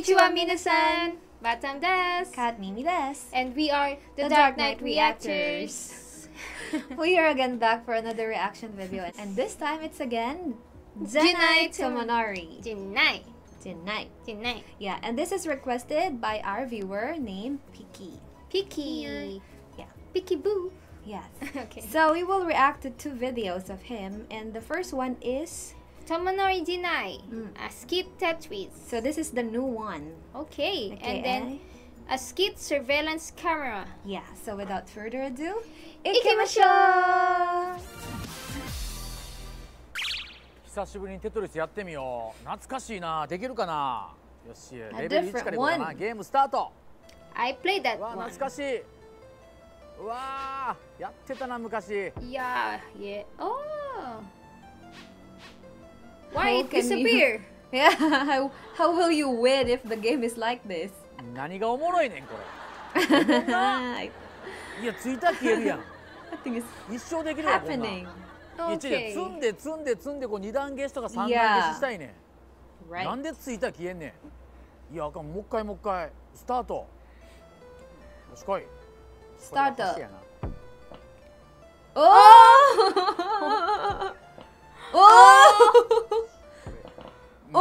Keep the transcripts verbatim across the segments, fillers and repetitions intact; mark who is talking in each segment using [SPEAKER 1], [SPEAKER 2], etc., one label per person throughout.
[SPEAKER 1] Konnichiwa minasan! Batam des!
[SPEAKER 2] Kat Mimi des!
[SPEAKER 1] And we are the,
[SPEAKER 2] The
[SPEAKER 1] Dark
[SPEAKER 2] Dark
[SPEAKER 1] Knight
[SPEAKER 2] Knight
[SPEAKER 1] Reactors.
[SPEAKER 2] We are again back for another reaction video, and this time it's again
[SPEAKER 1] Jinai
[SPEAKER 2] Jinai Tomonori.
[SPEAKER 1] Jinai.
[SPEAKER 2] Jinai.
[SPEAKER 1] Jinai.
[SPEAKER 2] Yeah, and this is requested by our viewer named Piki.
[SPEAKER 1] Piki.
[SPEAKER 2] Yeah.
[SPEAKER 1] Piki Boo.
[SPEAKER 2] Yes.
[SPEAKER 1] Okay.
[SPEAKER 2] So we will react to two videos of him, and the first one is
[SPEAKER 1] Tomonori Jinai.
[SPEAKER 2] Mm.
[SPEAKER 1] A skit Tetris.
[SPEAKER 2] so this is the new one.
[SPEAKER 1] Okay.
[SPEAKER 2] Okay,
[SPEAKER 1] And then a skit surveillance camera.
[SPEAKER 2] Yeah. So without further ado,
[SPEAKER 1] Ikimashou!
[SPEAKER 3] 久しぶりにテトリスやってみよう。懐かしいな。できるかな。よし、レベル
[SPEAKER 2] different
[SPEAKER 3] いちからいこうかな。
[SPEAKER 2] one.
[SPEAKER 3] ゲームスタート。
[SPEAKER 1] I played that
[SPEAKER 3] うわ、
[SPEAKER 1] one.
[SPEAKER 3] 懐かしい。うわー、やってたな昔。
[SPEAKER 1] Yeah. Yeah. Oh. Why
[SPEAKER 2] How
[SPEAKER 1] it
[SPEAKER 2] can you-
[SPEAKER 1] disappear?
[SPEAKER 2] Yeah. How how will you win if the game is like this?
[SPEAKER 3] 何がおもろいねんこれ。こんな
[SPEAKER 2] I
[SPEAKER 3] いや、ついたら消えるやん。
[SPEAKER 2] think it's
[SPEAKER 3] 一生できるわこんなん。い
[SPEAKER 2] happening.
[SPEAKER 3] や、違う、
[SPEAKER 1] Okay.
[SPEAKER 3] 積んで積んで積んでこう二段消しとか三段
[SPEAKER 2] Yeah.
[SPEAKER 3] 消ししたいねん。
[SPEAKER 2] Right.
[SPEAKER 3] なんでついたら消えんねん。いや、あかん、もう一回もう一回スタート。よし来い。
[SPEAKER 2] スタート
[SPEAKER 3] これは橋やな。
[SPEAKER 2] Oh! Oh!
[SPEAKER 3] も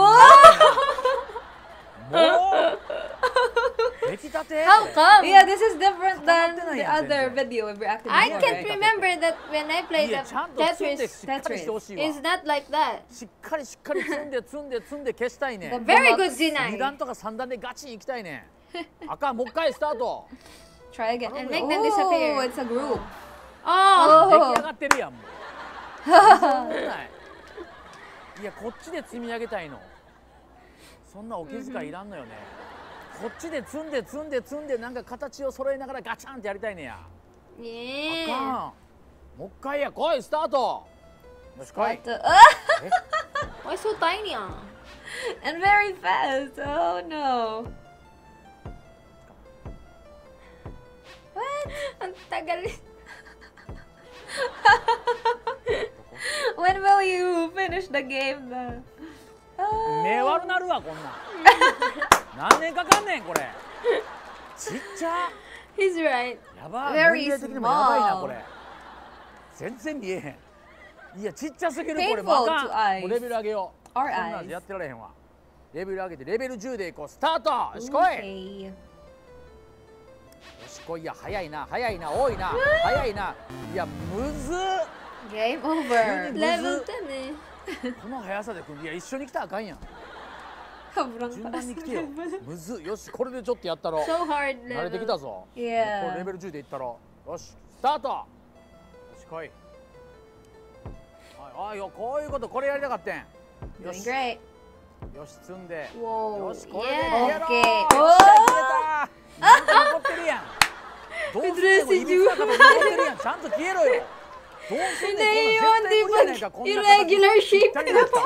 [SPEAKER 3] う出来たて
[SPEAKER 1] How come?
[SPEAKER 2] Yeah, this is different than
[SPEAKER 3] Tama na
[SPEAKER 2] the
[SPEAKER 3] yan,
[SPEAKER 2] other
[SPEAKER 3] Sensei.
[SPEAKER 2] video we've reacted
[SPEAKER 1] I
[SPEAKER 2] before,
[SPEAKER 1] can't
[SPEAKER 2] right?
[SPEAKER 1] remember that when I
[SPEAKER 3] い
[SPEAKER 1] played
[SPEAKER 3] や
[SPEAKER 1] the
[SPEAKER 3] ちゃんと積んで
[SPEAKER 1] Tetris,
[SPEAKER 3] しっかりしてほしいわ
[SPEAKER 1] it's not like that.
[SPEAKER 3] しっかりしっかり積んで積んで積んで消したいね
[SPEAKER 2] The
[SPEAKER 3] ん
[SPEAKER 1] Very good
[SPEAKER 2] blocks.
[SPEAKER 3] 二段
[SPEAKER 1] Jinai.
[SPEAKER 3] とか三段でガチンいきたいねんあかんもう一回スタート
[SPEAKER 2] Try again.
[SPEAKER 1] And make them disappear.
[SPEAKER 2] Oh, it's a group.
[SPEAKER 1] Oh.
[SPEAKER 3] 出来上がってるやんもうそんなないいやこっちで積み上げたいのそんなお気遣いいらんのよねこっちで積んで積んで積んでなんか形を揃えながらガチャンってやりたいねやあ
[SPEAKER 1] Yeah.
[SPEAKER 3] かんもう一回や来いスタートよし来い
[SPEAKER 2] But, uh,
[SPEAKER 3] え
[SPEAKER 1] Why so tiny? Ah?
[SPEAKER 2] and very fast. Oh no. What?
[SPEAKER 1] Ang tagal.
[SPEAKER 2] When will you finish the game? Though?
[SPEAKER 3] 目
[SPEAKER 2] Oh.
[SPEAKER 3] 悪なるわこんなん何年かかんねんこれちっちゃ
[SPEAKER 1] He's right.
[SPEAKER 3] やば
[SPEAKER 2] Very
[SPEAKER 3] 年齢的にもやばいな
[SPEAKER 2] small.
[SPEAKER 3] これ全然見えへんいやちっちゃすぎるこれ
[SPEAKER 2] Painful
[SPEAKER 3] バ
[SPEAKER 2] to
[SPEAKER 3] カ
[SPEAKER 2] eyes.
[SPEAKER 3] もうレベル上げよう
[SPEAKER 2] Our
[SPEAKER 3] こんなん
[SPEAKER 2] eyes.
[SPEAKER 3] やってられへんわレベル上げてレベルじゅうでいこうスタートよし来い
[SPEAKER 2] Okay.
[SPEAKER 3] よし来いや早いな早いな多いな早いないやむずっ
[SPEAKER 2] Game over.
[SPEAKER 3] Really?
[SPEAKER 1] Level ten eh.
[SPEAKER 3] この速さで来るいや一緒に来たらあかんやん
[SPEAKER 2] Sobrang
[SPEAKER 3] 順番に来て
[SPEAKER 2] taas
[SPEAKER 3] よ
[SPEAKER 2] ng level.
[SPEAKER 3] むずっよしこれでちょっとやったろ
[SPEAKER 1] So hard
[SPEAKER 3] 慣れてきた
[SPEAKER 1] level.
[SPEAKER 3] ぞ
[SPEAKER 2] Yeah.
[SPEAKER 3] これレベルじゅうでいったろよしスタートよし来いはいあいよこういうことこれやりたかったんよ
[SPEAKER 2] Doing
[SPEAKER 3] し
[SPEAKER 2] great.
[SPEAKER 3] よし積んで
[SPEAKER 1] Whoa.
[SPEAKER 3] よしこれで
[SPEAKER 1] Yeah.
[SPEAKER 3] 消えろ
[SPEAKER 2] Okay.
[SPEAKER 3] よっしゃ消えたなんか残ってるやんどうすんねんもういびつな形残ってるやんちゃんと消えろよどうすんねんこんなん絶対無理やないかこんな形
[SPEAKER 1] Irregular shape
[SPEAKER 3] ぴったりだった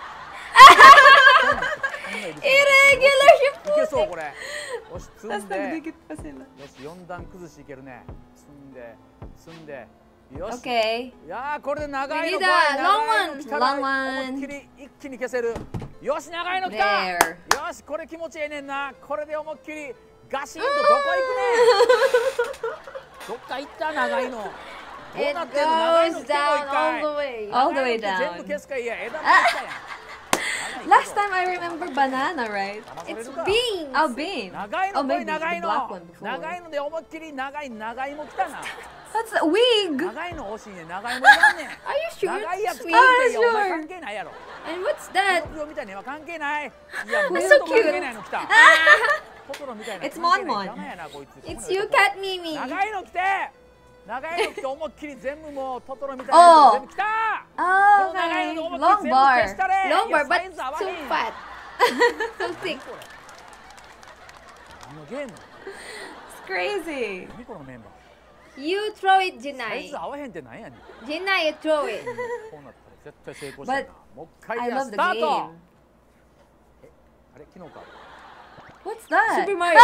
[SPEAKER 1] Irregular shape.
[SPEAKER 3] いけそうこれよし積
[SPEAKER 2] Tapos
[SPEAKER 3] んで
[SPEAKER 2] nagdikit pa sila.
[SPEAKER 3] よしよん段崩しいけるね積んで積んでよし
[SPEAKER 2] Okay.
[SPEAKER 3] いやーこれで長いの
[SPEAKER 1] We need
[SPEAKER 3] 来い
[SPEAKER 1] a
[SPEAKER 3] 長
[SPEAKER 1] long
[SPEAKER 3] いの
[SPEAKER 1] one.
[SPEAKER 3] 来たら
[SPEAKER 2] Long one.
[SPEAKER 3] 思いっきり一気に消せるよし長いの来た
[SPEAKER 2] There.
[SPEAKER 3] よしこれ気持ちええねんなこれで思いっきりガシンとどこ行くねんどっか行った長いのどう
[SPEAKER 1] It
[SPEAKER 3] なってんの長いの
[SPEAKER 1] goes
[SPEAKER 3] 来ても
[SPEAKER 1] down
[SPEAKER 3] 一回
[SPEAKER 1] all the way.
[SPEAKER 2] All the way
[SPEAKER 3] 長いの来て
[SPEAKER 2] down.
[SPEAKER 3] 全部消すかいや枝も消したやん
[SPEAKER 2] Last time I remember banana, right?
[SPEAKER 1] It's beans.
[SPEAKER 2] Oh, bean.
[SPEAKER 3] 長い
[SPEAKER 2] Oh,
[SPEAKER 3] の来い
[SPEAKER 2] maybe
[SPEAKER 3] 長い
[SPEAKER 2] the black
[SPEAKER 3] の
[SPEAKER 2] one before.
[SPEAKER 3] 長いので思いっきり長い長いも来たな
[SPEAKER 2] That's a wig.
[SPEAKER 3] 長いの欲しいねん長いもいらんねん
[SPEAKER 1] Are you sure
[SPEAKER 3] 長いや
[SPEAKER 1] it's
[SPEAKER 3] つ
[SPEAKER 1] sweet?
[SPEAKER 3] 買ってよ
[SPEAKER 2] Ah,
[SPEAKER 3] お前
[SPEAKER 2] sure.
[SPEAKER 3] 関係ないやろ
[SPEAKER 1] And what's that?
[SPEAKER 3] トトロみたいには関係ないいや
[SPEAKER 1] That's
[SPEAKER 3] もう
[SPEAKER 1] so
[SPEAKER 3] と関
[SPEAKER 1] cute.
[SPEAKER 3] 係ないの来たトトロみたいな
[SPEAKER 2] It's
[SPEAKER 3] 関係ない
[SPEAKER 2] Mon Mon.
[SPEAKER 3] 邪魔やなこいつ
[SPEAKER 1] It's you, Cat Mimi.
[SPEAKER 3] 長いの来て長いの来て思いっきり全部もうトトロみたい
[SPEAKER 2] Oh.
[SPEAKER 3] な全部来た
[SPEAKER 2] Oh,
[SPEAKER 3] この長い
[SPEAKER 2] okay.
[SPEAKER 3] の思いっきり
[SPEAKER 2] Long
[SPEAKER 3] 全部消し
[SPEAKER 2] bar.
[SPEAKER 3] たれ
[SPEAKER 1] Long
[SPEAKER 3] いや
[SPEAKER 1] bar,
[SPEAKER 3] サ
[SPEAKER 1] but
[SPEAKER 3] イズ合わ
[SPEAKER 1] so
[SPEAKER 3] へん
[SPEAKER 1] fat. So
[SPEAKER 3] 何
[SPEAKER 1] thick.
[SPEAKER 3] これ何のゲーム
[SPEAKER 2] It's crazy.
[SPEAKER 3] 何このメンバー
[SPEAKER 1] You throw it,
[SPEAKER 3] サイ
[SPEAKER 1] Jinai.
[SPEAKER 3] ズ合わへんってなんやねんこ
[SPEAKER 1] Jinai, you throw it.
[SPEAKER 3] うなったら絶対成功したいな
[SPEAKER 2] But
[SPEAKER 3] もう一回
[SPEAKER 2] I
[SPEAKER 3] や
[SPEAKER 2] love
[SPEAKER 3] ス
[SPEAKER 2] the
[SPEAKER 3] タート
[SPEAKER 2] game.
[SPEAKER 3] あれ昨日か
[SPEAKER 2] What's that?
[SPEAKER 1] Super Mario.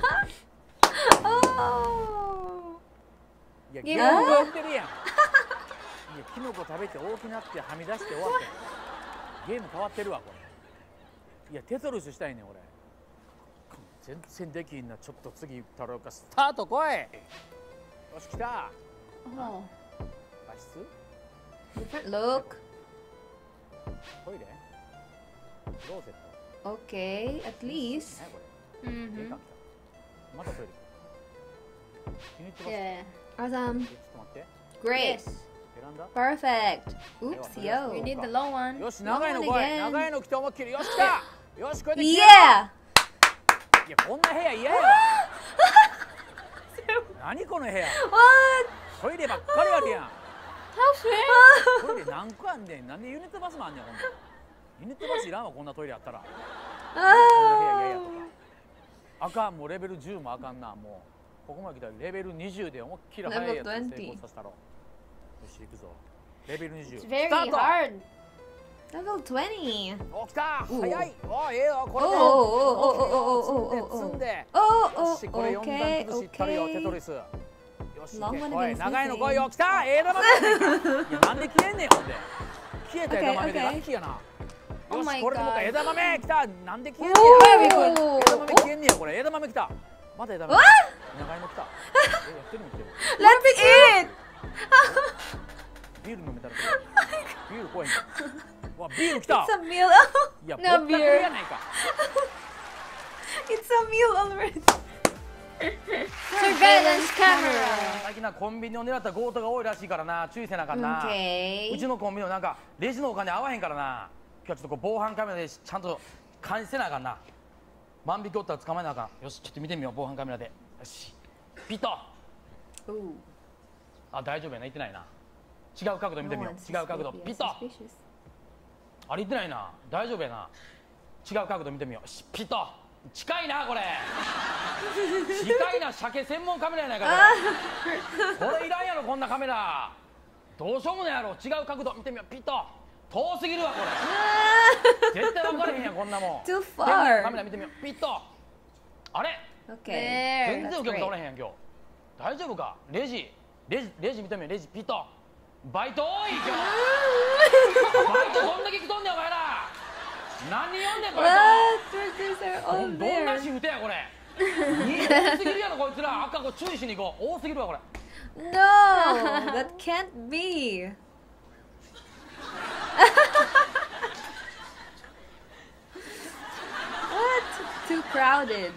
[SPEAKER 2] Oh.
[SPEAKER 3] いや、
[SPEAKER 1] ゲ
[SPEAKER 3] ゲ
[SPEAKER 1] ームオーバー
[SPEAKER 3] ームってるやん。いや、キノコ食べて大きなってはみ出して終わったよ。ゲーム変わってるわ、これ。いや、テトリスしたいねん、俺。 全然できんな。ちょっと次太郎かスタート来い。よし来た。
[SPEAKER 1] Oh.
[SPEAKER 3] 和室
[SPEAKER 1] Different look.
[SPEAKER 3] トイレクローゼッ
[SPEAKER 1] Okay, at
[SPEAKER 3] ト
[SPEAKER 1] least.
[SPEAKER 3] 何これ
[SPEAKER 1] Mm-hmm.
[SPEAKER 3] 玄関来た。またトイレ。気に入ってます。
[SPEAKER 1] Yeah.
[SPEAKER 2] awesome.
[SPEAKER 3] えちょっと待って。
[SPEAKER 1] Great.
[SPEAKER 2] Yes.
[SPEAKER 3] ベランダ
[SPEAKER 2] Perfect. Oops,
[SPEAKER 3] We
[SPEAKER 2] yo.
[SPEAKER 1] We need the long one.
[SPEAKER 3] よし長いの来い。
[SPEAKER 2] Long one again.
[SPEAKER 3] 長いの来て思いっきり。よし来た。よしこれで
[SPEAKER 2] Yeah.
[SPEAKER 3] いやこんな部屋嫌やわ。何この部屋。
[SPEAKER 2] What?
[SPEAKER 3] トイレばっかりあるやん。
[SPEAKER 1] How fair?
[SPEAKER 3] トイレ何個あんねん。なんでユニットバスもあんねん。ほんまユニットバスいらんわこんなトイレあったら。こんな部屋嫌や
[SPEAKER 2] Oh.
[SPEAKER 3] あかんもうレベルじゅうもあかんな。もうここまで来たらレベルにじゅうで思いっきり速いやつで
[SPEAKER 2] Level
[SPEAKER 3] 成功させたろ。よし行くぞ。レベルにじゅう
[SPEAKER 1] It's
[SPEAKER 3] ス
[SPEAKER 1] very
[SPEAKER 3] タート。
[SPEAKER 1] hard.
[SPEAKER 2] Level twenty.
[SPEAKER 3] お来た
[SPEAKER 2] お
[SPEAKER 3] 早い。おええよこれで。
[SPEAKER 2] おおおおおおおおお
[SPEAKER 3] 積んで
[SPEAKER 2] Oh,
[SPEAKER 3] よ
[SPEAKER 2] oh,
[SPEAKER 3] しこれよん段
[SPEAKER 2] okay,
[SPEAKER 3] 崩しいったるよテト
[SPEAKER 2] okay.
[SPEAKER 3] リス。よし
[SPEAKER 2] Long
[SPEAKER 3] 行
[SPEAKER 2] one
[SPEAKER 3] けおい
[SPEAKER 2] against
[SPEAKER 3] 長いの
[SPEAKER 2] this
[SPEAKER 3] 来いよ
[SPEAKER 2] thing.
[SPEAKER 3] 来た枝豆やいやなんで消えんねんほんで消えた枝豆で
[SPEAKER 2] Okay,
[SPEAKER 3] ラッキーやな。
[SPEAKER 1] Oh
[SPEAKER 3] よ
[SPEAKER 1] my
[SPEAKER 3] しこれでもう一回
[SPEAKER 1] God.
[SPEAKER 3] 枝豆来たなんで消えんねん。
[SPEAKER 2] Oh.
[SPEAKER 3] 枝豆消えんねやこれ枝豆来た。また枝豆。長いの来た。えやってるみたいな。
[SPEAKER 2] Let's eat.
[SPEAKER 3] ビール飲めたらビール怖いんだ。わビール来た
[SPEAKER 2] It's。a meal.
[SPEAKER 3] いや
[SPEAKER 1] No
[SPEAKER 3] ぼったくりやないか。
[SPEAKER 2] It's a meal already.
[SPEAKER 1] Surveillance camera.
[SPEAKER 3] 最近なコンビニを狙った強盗が多いらしいからな注意せなあかんな。
[SPEAKER 2] Okay.
[SPEAKER 3] うちのコンビニのなんかレジのお金合わへんからな。今日はちょっとこう防犯カメラでちゃんと監視せなあかんな。万引きおったら捕まえなあかん。よしちょっと見てみよう防犯カメラで。よしピッと。
[SPEAKER 2] Ooh.
[SPEAKER 3] あ大丈夫やな言ってないな。違う角度見てみ
[SPEAKER 2] No
[SPEAKER 3] よ
[SPEAKER 2] one's
[SPEAKER 3] う。違う角度
[SPEAKER 2] suspicious.
[SPEAKER 3] ピッと。
[SPEAKER 2] Suspicious.
[SPEAKER 3] あれ言ってないな大丈夫やな。違う角度見てみよう。しピッと。近いなこれ。近いな鮭専門カメラやないかこれ。これいらんやろこんなカメラ。どうしようもないやろ。違う角度見てみよう。ピッと。遠すぎるわこれ。絶対分かれへんやんこんなもん。
[SPEAKER 2] Too
[SPEAKER 3] カ
[SPEAKER 2] far.
[SPEAKER 3] メラ見てみよう。ピッと。あれ
[SPEAKER 2] Okay.
[SPEAKER 3] 全
[SPEAKER 1] There.
[SPEAKER 3] 然お客さんおらへんやん今日。大丈夫かレジレジレジ見てみよう。レジピッと。バイト多い今日。バイトどんだけ来とんねんお前ら。何読んねんバイ
[SPEAKER 2] What? Workers are
[SPEAKER 3] ト。
[SPEAKER 2] all
[SPEAKER 3] どんな
[SPEAKER 2] there.
[SPEAKER 3] シフトやこれ。多すぎるやろこいつら。あかんこれ注意しに行こう。多すぎるわこれ。
[SPEAKER 2] No, that can't be. What? Too crowded.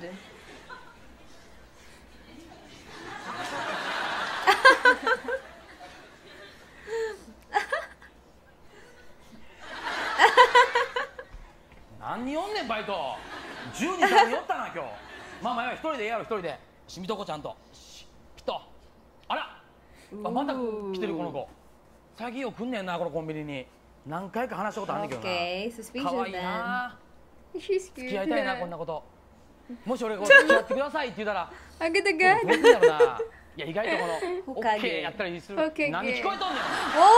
[SPEAKER 3] 何読んねんバイト。じゅうにさんにんおったな今日。まあまあ一人でええやろ一人で。しみとこちゃんと。しピッと。あらあまた来てるこの子。最近よく来んねんなこのコンビニに。何回か話したことあんねんけどな。
[SPEAKER 2] Okay,
[SPEAKER 3] 可
[SPEAKER 2] suspicious
[SPEAKER 3] 愛い
[SPEAKER 2] then.
[SPEAKER 3] な。
[SPEAKER 1] She's
[SPEAKER 3] 付
[SPEAKER 1] cute.
[SPEAKER 3] き合いたいなこんなこと。もし俺こう付き合ってくださいって言ったら
[SPEAKER 1] Agad
[SPEAKER 3] どう
[SPEAKER 1] agad.
[SPEAKER 3] するんやろな。いや意外とこのオ
[SPEAKER 2] ほかげ
[SPEAKER 3] ッケーやったりする。
[SPEAKER 1] ほかげ
[SPEAKER 3] 何聞こえとんねん。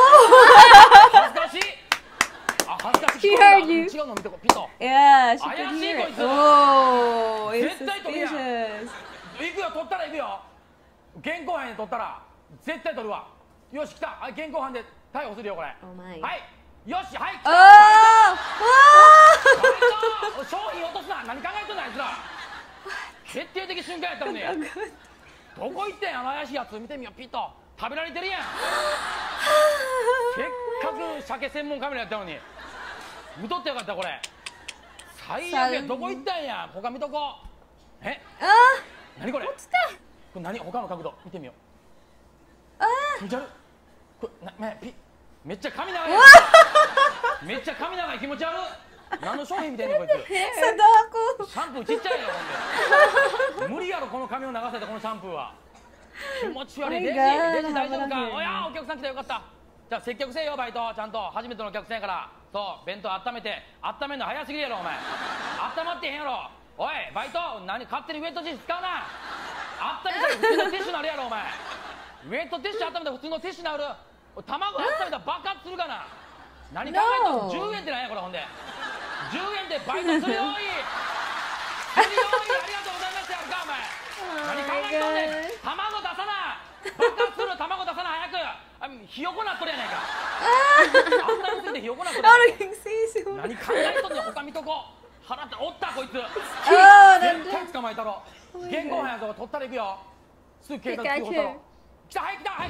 [SPEAKER 2] Oh!
[SPEAKER 3] 恥ずかしい。あ恥ずかしい。
[SPEAKER 1] She
[SPEAKER 3] 聞こえ
[SPEAKER 1] heard
[SPEAKER 3] た
[SPEAKER 1] you.
[SPEAKER 3] 違うの見てこピッと。
[SPEAKER 2] Yeah, she
[SPEAKER 3] Ayan,
[SPEAKER 2] could hear
[SPEAKER 3] sino
[SPEAKER 2] it.
[SPEAKER 3] ito?
[SPEAKER 2] Oh, it's
[SPEAKER 3] 絶対取るやん。
[SPEAKER 2] suspicious.
[SPEAKER 3] 行くよ取ったら行くよ。現行犯で取ったら絶対取るわ。よし来た。はい現行犯で逮捕するよこれ。
[SPEAKER 2] Oh my.
[SPEAKER 3] はい。よしはい来た。
[SPEAKER 2] Oh!
[SPEAKER 3] バイト商品落とすな。何考えとんねんあいつら。決定的瞬間やったのに。どこ行ってんあの怪しいやつ。見てみようピッと。食べられてるやん。せっかく鮭専門カメラやったのに見とってよかったこれ。最悪や。どこ行ったんや。他見とこう。え
[SPEAKER 2] Ah!
[SPEAKER 3] 何これ。これ何他の角度見てみよう。
[SPEAKER 2] Ah!
[SPEAKER 3] 気持ち悪い。これなめピめっちゃ髪長いやん。めっちゃ髪長い気持ち悪い。何の商品見てんのこいつ。
[SPEAKER 2] Sadako!
[SPEAKER 3] シャンプーちっちゃいよほんで。無理やろこの髪を流せたこのシャンプーは。気持ち悪い。レジ
[SPEAKER 2] Oh my God
[SPEAKER 3] レジ大丈夫か。
[SPEAKER 2] 危ない
[SPEAKER 3] おやお客さん来たよかった。じゃあ接客せえよバイトちゃんと。初めてのお客さんやから。そう弁当温めて温めるの早すぎるやろお前。温まってへんやろ。おいバイト何勝手にウェットティッシュ使うな。温めたら普通のティッシュなるやろお前。ウェットティッシュ温めたら普通のティッシュなる。卵温めたら爆発するかな。何考えとん。
[SPEAKER 2] No
[SPEAKER 3] じゅうえんってなんやこれほんで。じゅうえんでバイトするよい。するよいありがとうございましたやるかお前。何考えとんねん。卵出さな。爆発する卵出さな早く。あひよこなっとるやないか。あんなについてひよこなっとるやないか。
[SPEAKER 2] How do you see so?
[SPEAKER 3] 何考えとんねん。他見とこ。払っておったこいつ。
[SPEAKER 2] Oh,
[SPEAKER 3] 絶
[SPEAKER 2] then
[SPEAKER 3] 対捕ま前太郎現行犯やぞ取ったら行くよすぐ警察通報したろ来たはい来たはい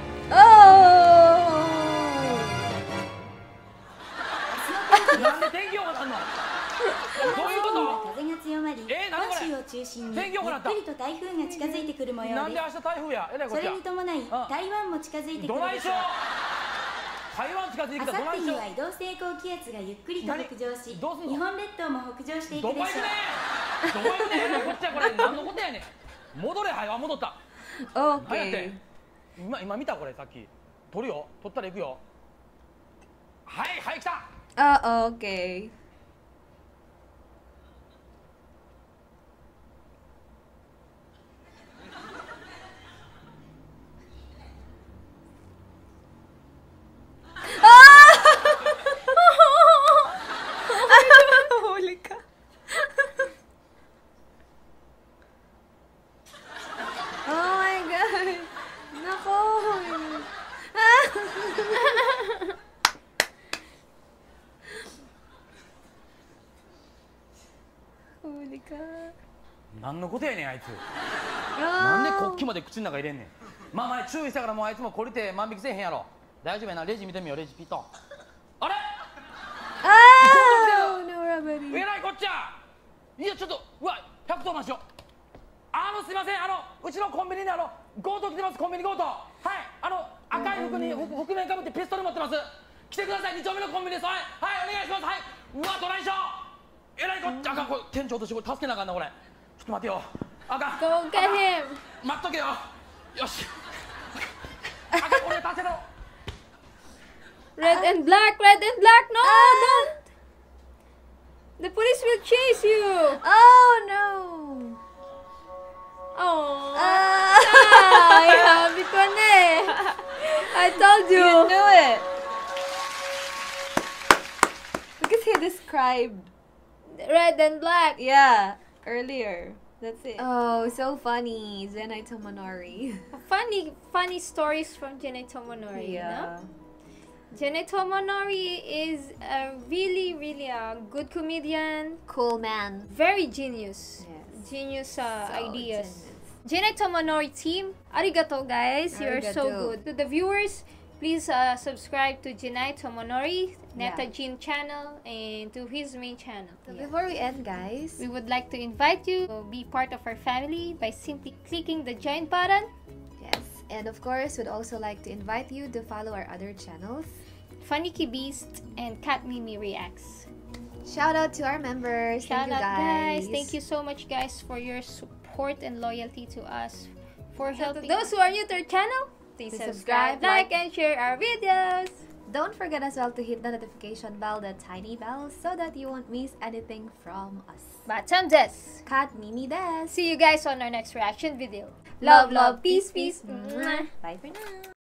[SPEAKER 2] Oh!
[SPEAKER 3] なんで天気予報なんのどういうこと
[SPEAKER 4] 風が強まり、
[SPEAKER 3] えー何これ
[SPEAKER 4] 本州を中心にゆっ
[SPEAKER 3] 天気予報だった
[SPEAKER 4] くりと台風が近づいてくる模様
[SPEAKER 3] なんで
[SPEAKER 4] です。
[SPEAKER 3] 明日台風やえらいこっ
[SPEAKER 4] そ
[SPEAKER 3] ちゃ
[SPEAKER 4] れに伴い、
[SPEAKER 3] あ
[SPEAKER 4] 台湾も近づいてく
[SPEAKER 3] どないしょ
[SPEAKER 4] るでしょう。
[SPEAKER 3] 台湾近づいてき
[SPEAKER 4] あさって
[SPEAKER 3] たどないしょ
[SPEAKER 4] には移動性高気圧がゆっくりと北上し、
[SPEAKER 3] どうすんの
[SPEAKER 4] 日本列島も北上していくでしょう。
[SPEAKER 3] どこ行くねんどこ行くねんえらいこっちゃこれ何のことやねん戻れはいあ戻った何やって
[SPEAKER 2] Okay.
[SPEAKER 3] 今今見たこれさっき取るよ取ったら行くよはいはい来た
[SPEAKER 2] Oh, okay. Huli ka. Oh my God. Nako. Huli ka.
[SPEAKER 3] 何のことやねんあいつなんで国旗まで口の中入れんねんまあまあ注意したからもうあいつも懲りて万引きせえへんやろ大丈夫やなレジ見てみようレジピットあれ
[SPEAKER 2] Oh, no,
[SPEAKER 3] え
[SPEAKER 2] Robert.
[SPEAKER 3] らいこっちゃいやちょっとうわひゃくとお番しようあのすいませんあのうちのコンビニであの強盗来てますコンビニ強盗はいあの赤い服にふ覆面かぶってピストル持ってます来てくださいに丁目のコンビニですはいはいお願いしますはいうわどないしょえらいこっちゃあかんこれ店長としてこれ助けなあかんなこれちょっと待てよあかん
[SPEAKER 1] Go get him.
[SPEAKER 3] 待っとけよよしあかん俺助けろ
[SPEAKER 1] Red and black, red and black. No, don't. The police will chase you.
[SPEAKER 2] Oh no.
[SPEAKER 1] Oh.
[SPEAKER 2] Ah.
[SPEAKER 1] Ay, happy ko na eh. I told you.
[SPEAKER 2] You knew it. Because he described.
[SPEAKER 1] Red and black.
[SPEAKER 2] Yeah, earlier. That's it. Oh, so funny. Zenai Tomonori.
[SPEAKER 1] Funny, funny stories from Jenny Tomonori.
[SPEAKER 2] Yeah.
[SPEAKER 1] No? Jenny Tomonori is a really, really a good comedian.
[SPEAKER 2] Cool man.
[SPEAKER 1] Very genius.
[SPEAKER 2] Yes.
[SPEAKER 1] Genius uh,
[SPEAKER 2] So
[SPEAKER 1] ideas.
[SPEAKER 2] genius.
[SPEAKER 1] Jenny Tomonori team, arigato guys. You're so
[SPEAKER 2] Arigato.
[SPEAKER 1] good. To the viewers, please uh, subscribe to Jenai Tomonori, Neta
[SPEAKER 2] Yeah.
[SPEAKER 1] Jin channel, and to his main channel.
[SPEAKER 2] So
[SPEAKER 1] Yeah.
[SPEAKER 2] before we end, guys,
[SPEAKER 1] We would like to invite you to be part of our family by simply clicking the join button.
[SPEAKER 2] yes, and of course, we'd also like to invite you to follow our other channels.
[SPEAKER 1] Funny Beast and Cat Mimi Reacts.
[SPEAKER 2] Shout out to our members.
[SPEAKER 1] Shout
[SPEAKER 2] Thank you,
[SPEAKER 1] out
[SPEAKER 2] guys.
[SPEAKER 1] guys. Thank you so much guys for your support and loyalty to us. For
[SPEAKER 2] So to
[SPEAKER 1] helping
[SPEAKER 2] those
[SPEAKER 1] those who are new to our channel, please
[SPEAKER 2] Please
[SPEAKER 1] subscribe,
[SPEAKER 2] subscribe,
[SPEAKER 1] like,
[SPEAKER 2] like-
[SPEAKER 1] and share our videos.
[SPEAKER 2] Don't forget as well to hit the notification bell, the tiny bell, so that you won't miss anything from us.
[SPEAKER 1] Batam des.
[SPEAKER 2] Kat Mimi des.
[SPEAKER 1] See you guys on our next reaction video. Love, love, peace, peace.
[SPEAKER 2] Mwah. Bye for now.